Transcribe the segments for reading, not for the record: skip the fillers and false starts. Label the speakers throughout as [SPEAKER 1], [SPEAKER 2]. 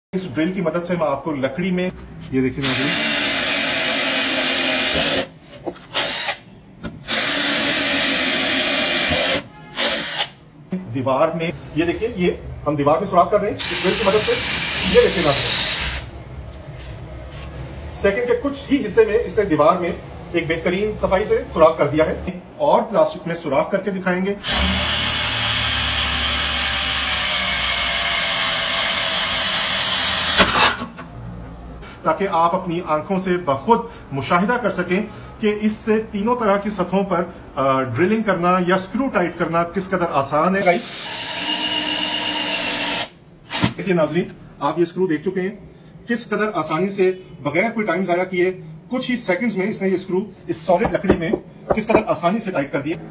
[SPEAKER 1] इस ड्रिल की मदद से मैं आपको लकड़ी में ये देखिए नाज़रीन, दीवार में ये देखिए, ये हम दीवार में सुराख कर रहे हैं इस ड्रिल की मदद से। ये देखिए नाज़रीन, सेकंड के कुछ ही हिस्से में इसने दीवार में एक बेहतरीन सफाई से सुराख कर दिया है। और प्लास्टिक में सुराख करके दिखाएंगे। ताकि आप अपनी आंखों से बखुद मुशाहिदा कर सकें कि इससे तीनों तरह की सतहों पर ड्रिलिंग करना या स्क्रू टाइट करना किस कदर आसान है। देखिए नाज़रीन, आप ये स्क्रू देख चुके हैं किस कदर आसानी से बगैर कोई टाइम जाया किए कुछ ही सेकंड्स में इसने ये स्क्रू इस सॉलिड लकड़ी में किस कदर आसानी से टाइट कर दिए।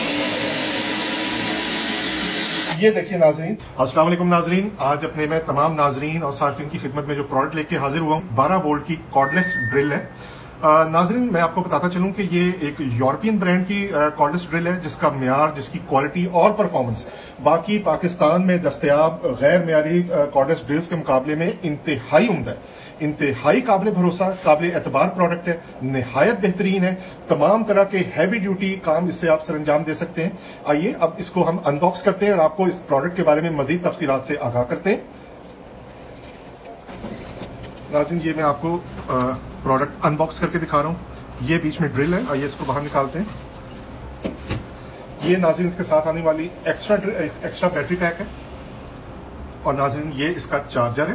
[SPEAKER 1] ये देखिए नाजरीन, अस्सलाम वालेकुम नाजरीन, आज अपने मैं तमाम नाजरीन और सार्फिन की खिदमत में जो प्रोडक्ट लेके हाजिर हुआ हूँ 12 वोल्ट की कॉर्डलेस ड्रिल है। नाजरीन, मैं आपको बताता चलूं कि ये एक यूरोपियन ब्रांड की कॉर्डलेस ड्रिल है जिसका म्यार, जिसकी क्वालिटी और परफॉर्मेंस बाकी पाकिस्तान में दस्तयाब गैर म्यारी कॉर्डलेस ड्रिल्स के मुकाबले में इंतहाई उम्दा है, इंतहाई काबिल भरोसा, काबिल एतबार प्रोडक्ट है, निहायत बेहतरीन है। तमाम तरह के हैवी ड्यूटी काम इससे आप सर अंजाम दे सकते हैं। आइए अब इसको हम अनबॉक्स करते हैं और आपको इस प्रोडक्ट के बारे में मजीद तफसीलात से आगाह करते हैं। नाज़रीन, ये मैं आपको प्रोडक्ट अनबॉक्स करके दिखा रहा हूँ। ये बीच में ड्रिल है, आइए इसको बाहर निकालते हैं। ये नाज़रीन के साथ आने वाली एक्स्ट्रा बैटरी पैक है। और नाज़रीन, ये इसका चार्जर है।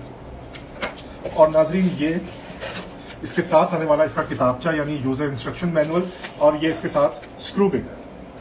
[SPEAKER 1] और नाज़रीन, ये इसके साथ आने वाला इसका किताबचा यानी यूजर इंस्ट्रक्शन मैनुअल, और ये इसके साथ स्क्रू बिट है।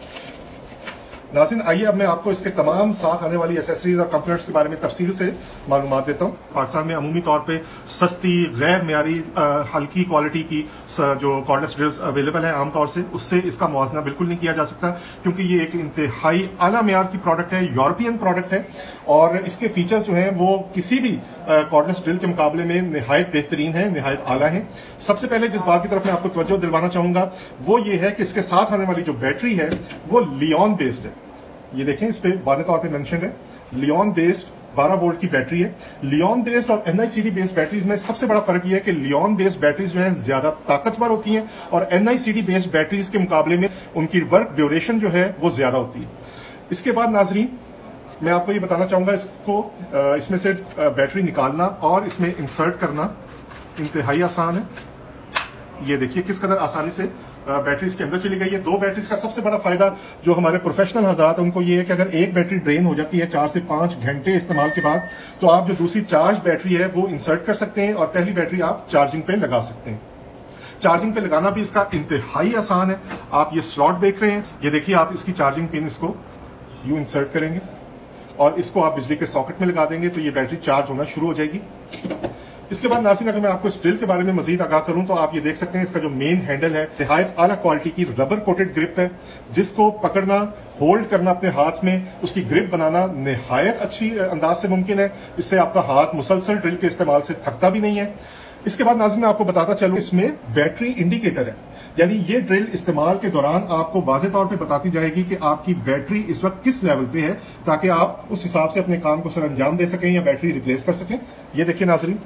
[SPEAKER 1] नाज़रीन, आइए अब मैं आपको इसके तमाम साथ आने वाली एसेसरीज और कंपोनेंट्स के बारे में तफसील से मालूमात देता हूँ। पाकिस्तान में अमूमी तौर पे सस्ती गैर म्यारी हल्की क्वालिटी की जो कॉर्डलेस ड्रिल्स अवेलेबल है आमतौर से, उससे इसका मुआवजा बिल्कुल नहीं किया जा सकता क्योंकि ये एक इंतहाई आला म्यार की प्रोडक्ट है, यूरोपियन प्रोडक्ट है। और इसके फीचर्स जो हैं वो किसी भी कॉर्डलेस ड्रिल के मुकाबले में निहायत बेहतरीन है, निहायत आला है। सबसे पहले जिस बात की तरफ मैं आपको तवज्जो दिलवाना चाहूंगा वो ये है कि इसके साथ आने वाली जो बैटरी है वो लियोन बेस्ड है। ये देखें, इस पे वादे तौर पे मेंशन है लियोन बेस्ड 12 वोल्ट की बैटरी है। लियोन बेस्ड और NICD बेस्ड बैटरीज में सबसे बड़ा फर्क यह है कि लियोन बेस्ड बैटरीज जो है ज्यादा ताकतवर होती हैं और NICD बेस्ड बैटरीज के मुकाबले में उनकी वर्क ड्यूरेशन जो है वो ज्यादा होती है। इसके बाद नाजरीन, मैं आपको ये बताना चाहूंगा इसमें से बैटरी निकालना और इसमें इंसर्ट करना इंतहाई आसान है। ये देखिए किस कदर आसानी से बैटरी इसके अंदर चली गई है। 2 बैटरीज का सबसे बड़ा फायदा जो हमारे प्रोफेशनल हजरात है उनको ये है कि अगर एक बैटरी ड्रेन हो जाती है 4 से 5 घंटे इस्तेमाल के बाद, तो आप जो दूसरी चार्ज बैटरी है वो इंसर्ट कर सकते हैं और पहली बैटरी आप चार्जिंग पे लगा सकते हैं। चार्जिंग पे लगाना भी इसका इंतहाई आसान है। आप ये स्लॉट देख रहे हैं, ये देखिए, आप इसकी चार्जिंग पिन इसको यूं इंसर्ट करेंगे और इसको आप बिजली के सॉकेट में लगा देंगे तो ये बैटरी चार्ज होना शुरू हो जाएगी। इसके बाद नाज़रीन, अगर मैं आपको इस ड्रिल के बारे में मजीद आगाह करूं तो आप ये देख सकते हैं इसका जो मेन हैंडल है निहायत आला क्वालिटी की रबर कोटेड ग्रिप है, जिसको पकड़ना, होल्ड करना अपने हाथ में, उसकी ग्रिप बनाना निहायत अच्छी अंदाज से मुमकिन है। इससे आपका हाथ मुसलसल ड्रिल के इस्तेमाल से थकता भी नहीं है। इसके बाद नाज़रीन, मैं आपको बताता चलूं इसमें बैटरी इंडिकेटर है, यानी ये ड्रिल इस्तेमाल के दौरान आपको वाज़ेह तौर पे बताती जाएगी कि आपकी बैटरी इस वक्त किस लेवल पे है, ताकि आप उस हिसाब से अपने काम को सर अंजाम दे सकें या बैटरी रिप्लेस कर सकें। ये देखिए नाज़रीन,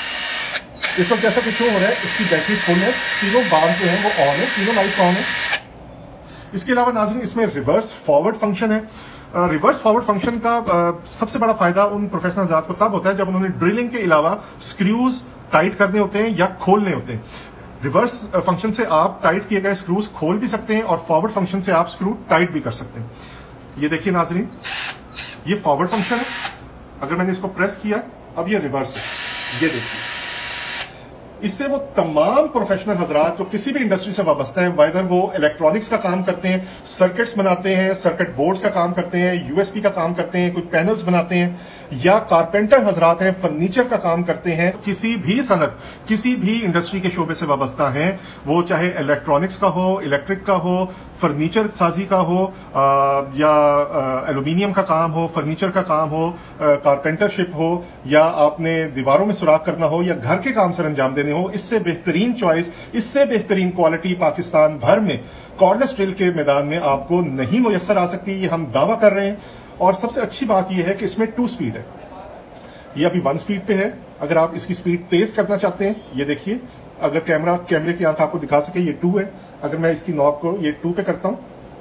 [SPEAKER 1] इस वक्त जैसा कुछ शो हो रहा है इसकी बैटरी फुल है, तीनों बार जो है वो ऑन है, तीनों लाइट्स ऑन है। इसके अलावा नाज़रीन, इसमें रिवर्स फॉरवर्ड फंक्शन है। रिवर्स फॉरवर्ड फंक्शन का सबसे बड़ा फायदा उन प्रोफेशनल हज़रात को तब होता है जब उन्होंने ड्रिलिंग के अलावा स्क्रूज टाइट करने होते हैं या खोलने होते हैं। रिवर्स फंक्शन से आप टाइट किए गए स्क्रूज खोल भी सकते हैं और फॉरवर्ड फंक्शन से आप स्क्रू टाइट भी कर सकते हैं। ये देखिए नाज़रीन, ये फॉरवर्ड फंक्शन है। अगर मैंने इसको प्रेस किया, अब ये रिवर्स है। ये देखिए, इससे वो तमाम प्रोफेशनल हजरात जो किसी भी इंडस्ट्री से वाबस्ता है, वेदर वो इलेक्ट्रॉनिक्स का काम करते हैं, सर्किट्स बनाते हैं, सर्किट बोर्ड्स का काम करते हैं, USB का काम करते हैं, कोई पैनल्स बनाते हैं, या कारपेंटर हजरात हैं, फर्नीचर का काम करते हैं, किसी भी सनत, किसी भी इंडस्ट्री के शोबे से वाबस्ता हैं, वो चाहे इलेक्ट्रॉनिक्स का हो, इलेक्ट्रिक का हो, फर्नीचर साजी का हो, या एल्यूमिनियम का काम हो, फर्नीचर का काम हो, कारपेंटरशिप हो, या आपने दीवारों में सुराख करना हो, या घर के काम सर अंजाम देने हो, इससे बेहतरीन चॉइस, इससे बेहतरीन क्वालिटी पाकिस्तान भर में कॉर्डलेस ड्रिल के मैदान में आपको नहीं मुयस्सर आ सकती। ये हम दावा कर रहे हैं। और सबसे अच्छी बात यह है कि इसमें 2 स्पीड है। ये अभी 1 स्पीड पे है। अगर आप इसकी स्पीड तेज करना चाहते हैं, ये देखिए, अगर कैमरे की आंख आपको दिखा सके, ये 2 है। अगर मैं इसकी नॉब को ये 2 पे करता हूं,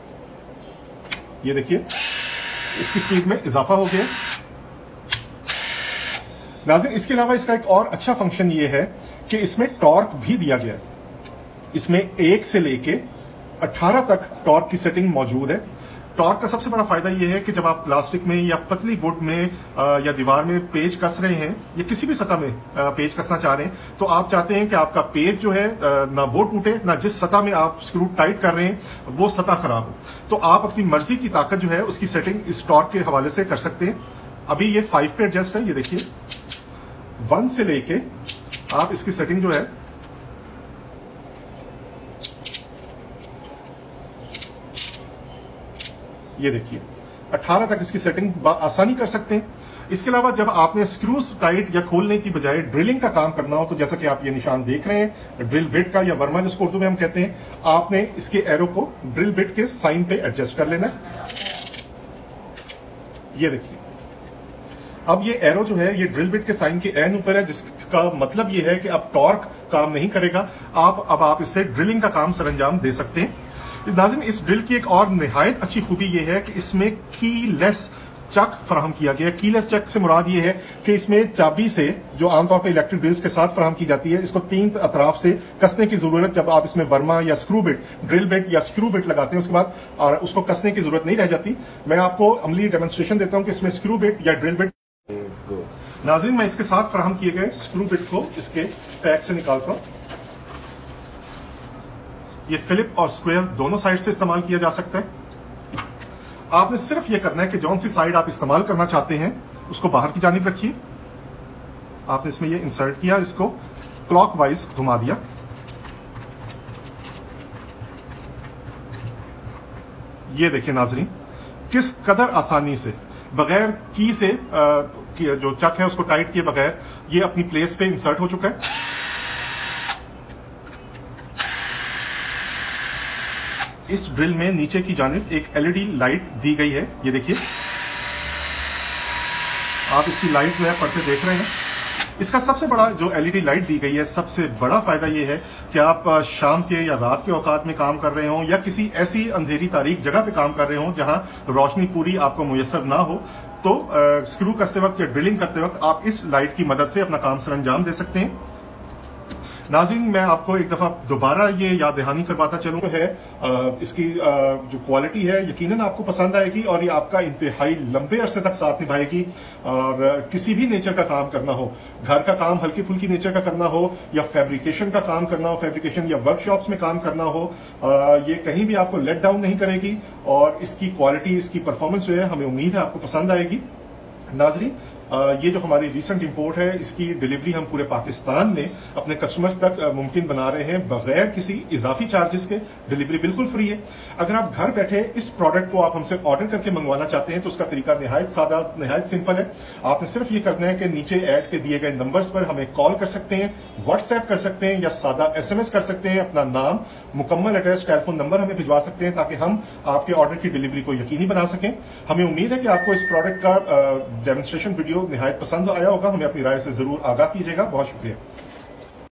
[SPEAKER 1] ये देखिए इसकी स्पीड में इजाफा हो गया। नाज़रीन, इसके अलावा इसका एक और अच्छा फंक्शन ये है कि इसमें टॉर्क भी दिया गया है। इसमें 1 से लेके 18 तक टॉर्क की सेटिंग मौजूद है। टॉर्क का सबसे बड़ा फायदा यह है कि जब आप प्लास्टिक में या पतली वुड में या दीवार में पेज कस रहे हैं या किसी भी सतह में पेज कसना चाह रहे हैं, तो आप चाहते हैं कि आपका पेज जो है ना वो टूटे, ना जिस सतह में आप स्क्रू टाइट कर रहे हैं वो सतह खराब हो। तो आप अपनी मर्जी की ताकत जो है उसकी सेटिंग इस टॉर्क के हवाले से कर सकते हैं। अभी ये 5 पे एडजस्ट है। ये देखिए 1 से लेके आप इसकी सेटिंग जो है ये देखिए 18 तक इसकी सेटिंग आसानी कर सकते हैं। इसके अलावा जब आपने स्क्रूज टाइट या खोलने की बजाय ड्रिलिंग का काम करना हो, तो जैसा कि आप ये निशान देख रहे हैं ड्रिल बिट का या वर्मा जिसको उर्दू में हम कहते हैं, आपने इसके एरो को ड्रिल बिट के साइन पे एडजस्ट कर लेना है। ये देखिए अब ये एरो जो है ये ड्रिल बिट के साइन के एन ऊपर है, जिसका मतलब ये है कि अब टॉर्क काम नहीं करेगा। आप इससे ड्रिलिंग का काम सरंजाम दे सकते हैं। नाज़रीन, इस ड्रिल की एक और निहायत अच्छी खूबी यह है कि इसमें कीलेस चक फराहम किया गया है। कीलेस चक से मुराद ये है कि इसमें चाबी से, जो आमतौर पर इलेक्ट्रिक ड्रिल्स के साथ फराहम की जाती है, इसको 3 अतराफ से कसने की जरूरत, जब आप इसमें वर्मा या स्क्रू बिट, ड्रिल बिट या स्क्रू बिट लगाते हैं उसके बाद और उसको कसने की जरूरत नहीं रह जाती। मैं आपको अमली डेमोन्स्ट्रेशन देता हूं कि इसमें स्क्रू बिट या ड्रिल बिट। नाज़रीन, मैं इसके साथ फराहम किए गए स्क्रू बिट को इसके पैक से निकालता हूं। ये फिलिप और स्क्वायर दोनों साइड से इस्तेमाल किया जा सकता है। आपने सिर्फ ये करना है कि जौन सी साइड आप इस्तेमाल करना चाहते हैं उसको बाहर की जानिब रखिए। आपने इसमें ये इंसर्ट किया, इसको क्लॉकवाइज घुमा दिया। ये देखिए नाज़रीन, किस कदर आसानी से बगैर की से जो चक है उसको टाइट किए बगैर ये अपनी प्लेस पे इंसर्ट हो चुका है। इस ड्रिल में नीचे की जानिब एक एलईडी लाइट दी गई है। ये देखिए आप इसकी लाइट में पढ़ते देख रहे हैं। इसका सबसे बड़ा जो एलईडी लाइट दी गई है, सबसे बड़ा फायदा ये है कि आप शाम के या रात के औकात में काम कर रहे हो या किसी ऐसी अंधेरी तारीक जगह पे काम कर रहे हो जहां रोशनी पूरी आपको मुयस्सर ना हो, तो स्क्रू कसते वक्त या ड्रिलिंग करते वक्त आप इस लाइट की मदद से अपना काम सरंजाम दे सकते हैं। नाज़रीन, मैं आपको एक दफा दोबारा ये याद दहानी करवाता चलूं है इसकी जो क्वालिटी है यकीनन आपको पसंद आएगी और ये आपका इंतहाई लंबे अरसे तक साथ निभाएगी। और किसी भी नेचर का काम करना हो, घर का काम हल्की फुल्की नेचर का करना हो या फैब्रिकेशन का काम करना हो, फैब्रिकेशन या वर्कशॉप्स में काम करना हो, ये कहीं भी आपको लेट डाउन नहीं करेगी और इसकी क्वालिटी, इसकी परफॉर्मेंस जो है हमें उम्मीद है आपको पसंद आएगी। नाज़रीन, ये जो हमारी रिसेंट इंपोर्ट है इसकी डिलीवरी हम पूरे पाकिस्तान में अपने कस्टमर्स तक मुमकिन बना रहे हैं बगैर किसी इजाफी चार्जेस के। डिलीवरी बिल्कुल फ्री है। अगर आप घर बैठे इस प्रोडक्ट को आप हमसे ऑर्डर करके मंगवाना चाहते हैं तो उसका तरीका निहायत सादा, निहायत सिंपल है। आपने सिर्फ ये करना है कि नीचे ऐड के दिए गए नंबर्स पर हमें कॉल कर सकते हैं, व्हाट्सएप कर सकते हैं या सादा SMS कर सकते हैं। अपना नाम, मुकम्मल एड्रेस, टेलीफोन नंबर हमें भिजवा सकते हैं ताकि हम आपके ऑर्डर की डिलीवरी को यकीनी बना सकें। हमें उम्मीद है कि आपको इस प्रोडक्ट का डेमोन्स्ट्रेशन वीडियो निहायत पसंद आया होगा। हमें अपनी राय से जरूर आगाह कीजिएगा। बहुत शुक्रिया।